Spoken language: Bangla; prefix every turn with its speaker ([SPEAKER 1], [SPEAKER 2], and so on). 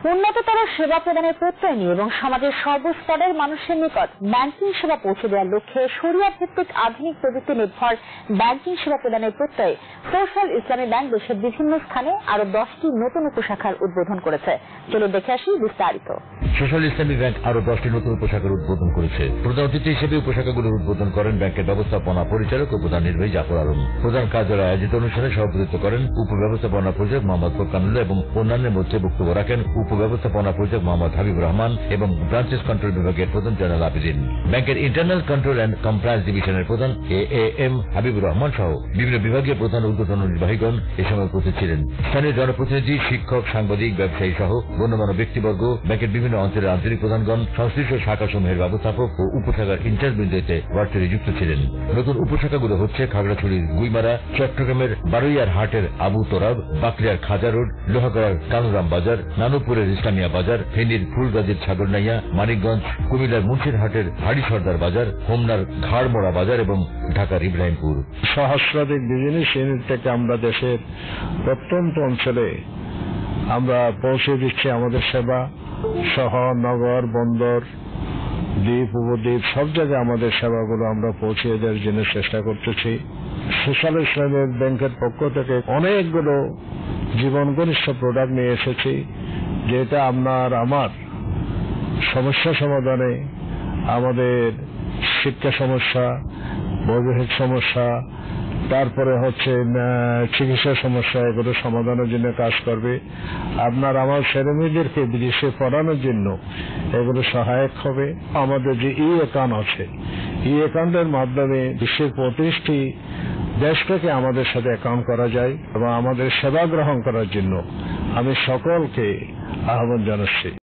[SPEAKER 1] উন্নততর সেবা প্রদানের প্রত্যয় নিয়ে এবং সমাজের সর্বস্তরের মানুষের নিকট ব্যাংকিং সেবা পৌঁছে দেওয়ার লক্ষ্যে শরিয়া ভিত্তিক আধুনিক প্রযুক্তি নির্ভর ব্যাংকিং সেবা প্রদানের প্রত্যয়ে সোশ্যাল ইসলামী ব্যাংক দেশের বিভিন্ন স্থানে আরো 10টি নতুন উপশাখার উদ্বোধন করেছে। চলুন দেখে আসি বিস্তারিত।
[SPEAKER 2] সোশ্যাল ইসলামী ব্যাংক আরো 10টি নতুন উপশাখার উদ্বোধন করেছে। প্রধান অতিথি হিসেবে উপশাখাগুলোর উদ্বোধন করেন ব্যাংকের ব্যবস্থাপনা পরিচালক ও প্রধান নির্বাহী জাফর আলম। প্রধান কার্যালয়ে আয়োজিত অনুষ্ঠানে সভাপতিত্ব করেন উপব্যবস্থাপনা পরিচালক মোহাম্মদ ফোরকানুল্লাহ এবং অন্যান্যের মধ্যে বক্তব্য রাখেন উপব্যবস্থাপনা পরিচালক মোহাম্মদ হাবিবুর রহমান এবং ব্রাঞ্চেস কন্ট্রোল বিভাগের প্রধান জয়নাল আবেদিন। ব্যাংকের ইন্টারনাল কন্ট্রোল অ্যান্ড কমপ্লায়েন্স ডিভিশনের প্রধান এএএম হাবিবুর রহমান সহ বিভিন্ন বিভাগীয় প্রধান ঊর্ধ্বতন নির্বাহীগণ এ সময় উপস্থিত ছিলেন। স্থানীয় জনপ্রতিনিধি, শিক্ষক, সাংবাদিক, ব্যবসায়ী সহ গণ্যমান্য ব্যক্তিবর্গ, ব্যাংকের বিভিন্ন অঞ্চলের আঞ্চলিক প্রধানগণ, সংশ্লিষ্ট শাখাসমূহের ব্যবস্থাপক ও উপশাখার ইনচার্জবৃন্দ এতে ভার্চুয়ালি যুক্ত ছিলেন। নতুন উপশাখাগুলো হচ্ছে খাগড়াছড়ির গুইমারা, চট্টগ্রামের বারুইয়ার হাটের আবু তোরাব, বাকলিয়ার খাজা রোড, লোহাগড়ার কানুরাম বাজার, নানুপুরের ইসলামিয়া বাজার, ফেনীর ফুলগাজীর ছাগলনাইয়া, মানিকগঞ্জ, কুমিল্লার মুন্সিরহাটের হাড়ি সর্দার বাজার, হোমনার ঘাড়মোড়া বাজার এবং ঢাকার ইব্রাহিমপুর।
[SPEAKER 3] সহস্রাধিক বিজিনেস ইউনিট থেকে আমরা দেশের প্রত্যন্ত অঞ্চলে আমরা পৌঁছে দিচ্ছি আমাদের সেবা। শহর, নগর, বন্দর, দ্বীপ, উপদ্বীপ সব জায়গায় আমাদের সেবাগুলো আমরা পৌঁছে দেওয়ার জন্য চেষ্টা করতেছি। সোশ্যাল ইসলামী ব্যাংকের পক্ষ থেকে অনেকগুলো জীবন ঘনিষ্ঠ প্রোডাক্ট নিয়ে এসেছি, যেটা আমার সমস্যা সমাধানে, আমাদের শিক্ষা সমস্যা, বৈবাহিক সমস্যা, তারপরে হচ্ছে চিকিৎসা সমস্যা, এগুলো সমাধানের জন্য কাজ করবে। আমার ছেলেমেয়েদেরকে বিদেশে পড়ানোর জন্য এগুলো সহায়ক হবে। আমাদের যে অ্যাকাউন্ট আছে, অ্যাকাউন্টের মাধ্যমে বিশ্বের 25টি দেশ থেকে আমাদের সাথে অ্যাকাউন্ট করা যায় এবং আমাদের সেবা গ্রহণ করার জন্য আমি সকলকে আহ্বান জানাচ্ছি।